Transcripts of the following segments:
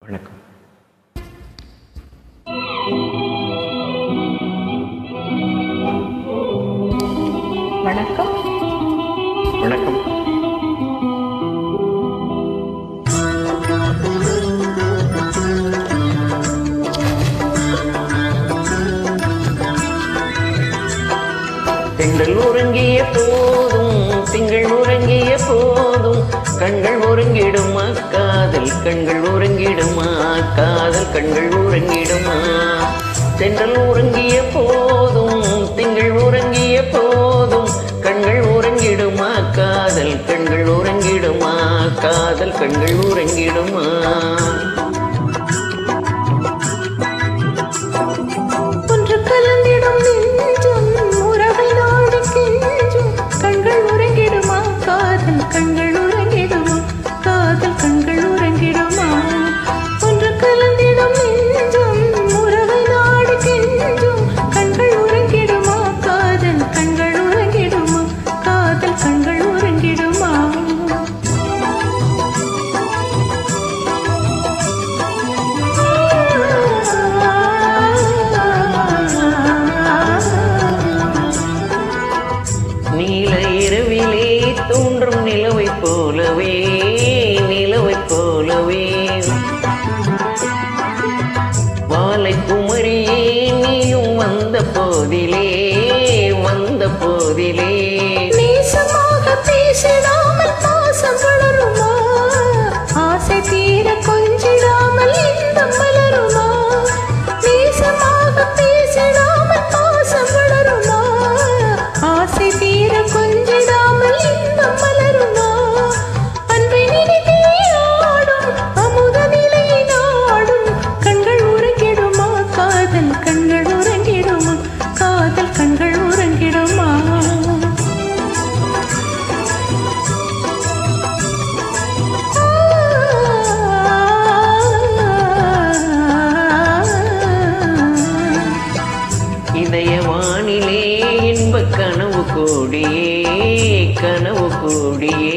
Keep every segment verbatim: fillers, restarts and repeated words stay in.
வணக்கம். வணக்கம். வணக்கம். திங்கள் உறங்கிய போதும் திங்கள் உறங்கிய போதும் கண்கள் உறங்கிடுமா காதல் கண்கள் உறங்கிடுமா காதல் கண்கள் உறங்கிடுமா. தென்றல் உறங்கிய போதும் திங்கள் உறங்கிய போதும் கண்கள் உறங்கிடுமா காதல் கண்கள் உறங்கிடுமா காதல் கண்கள் உறங்கிடுமா. ஒன்று கலந்திடும் நெஞ்சம் உறவை நாடி கெஞ்சும் கண்கள் உறங்கிடுமா காதல் கண்கள் உறங்கிடுமா காதல் கண்கள் உறங்கிடுமா. ஒன்று கலந்திடும் நெஞ்சம் உறவை நாடி கெஞ்சும் கண்கள் உறங்கிடுமா காதல் கண்கள் உறங்கிடுமா காதல் கண்கள் உறங்கிடுமா. நீல இரவிலே தோன்றும் நிலவை போலவே நிலவை போலவே வாலை குமரியே நீயும் வந்த போதிலே வந்த போதிலே நேசமாக பேசிடாமல் பாசம் வளருமா ஆசை தீர கொஞ்சிடாமல் இந்த மலருமா. நேசமாக பேசிடாமல் பாசம் வளருமா ஆசை தீர கொஞ்சிடாமல் இந்த மலருமா. அன்பை நினைத்தே ஆடும் அமுத நிலையை நாடும் கண்கள் உறங்கிடுமா காதல் கண்கள் உறங்கிடுமா காதல் கண்கள் உறங்கிடுமா. இதய வானிலே இன்ப கனவு கோடியே கனவு கோடியே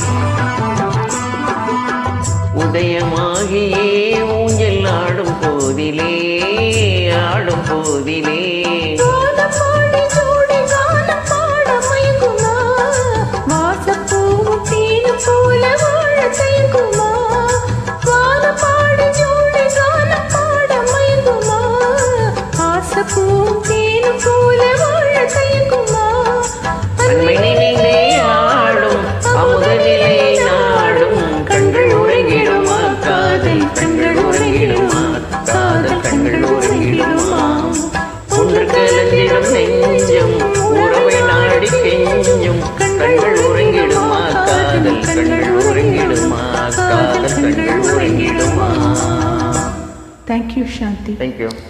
உதயமாகியே ஊஞ்சல் ஆடும் போதிலே ஆடும் போதிலே கானப்பாடி ஜோடி கானம் பாட மயங்குமா வாசப்பூவும் தேனும் போல வாழ தயங்குமா. கானப்பாடி ஜோடி கானம் பாட மயங்குமா வாசப்பூவும் தேனும் போல வாழ தயங்குமா. அன்பை நினைந்தே ஆடும் அமுத நிலை நாடும் கண்கள் உறங்கிடுமா காதல் கண்கள் உறங்கிடுமா காதல் கண்கள் உறங்கிடுமா. ஒன்று கலந்திடும் நெஞ்சம் உறவை நாடி கெஞ்சும் கண்கள் உறங்கிடுமா காதல் கண்கள் உறங்கிடுமா காதல் கண்கள் உறங்கிடுமா. Thank you, Shanti. Thank you.